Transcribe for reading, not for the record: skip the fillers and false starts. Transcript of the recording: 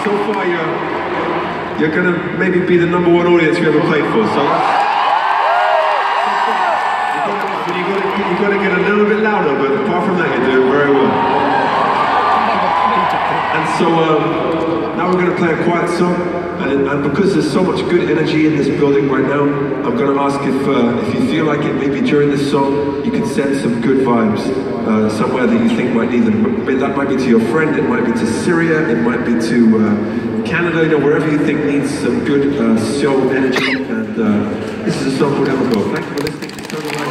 so far you're gonna maybe be the #1 audience we ever played for, so you gotta get a little bit louder, but apart from that you're doing very well. And so now we're gonna play a quiet song, and because there's so much good energy in this building right now, I'm gonna ask if you feel like it, maybe during this song you can send some good vibes somewhere that you think might need them. That might be to your friend, it might be to Syria, it might be to Canada, you know, wherever you think needs some good show energy. And this is a song called Everglow. Thank you for listening to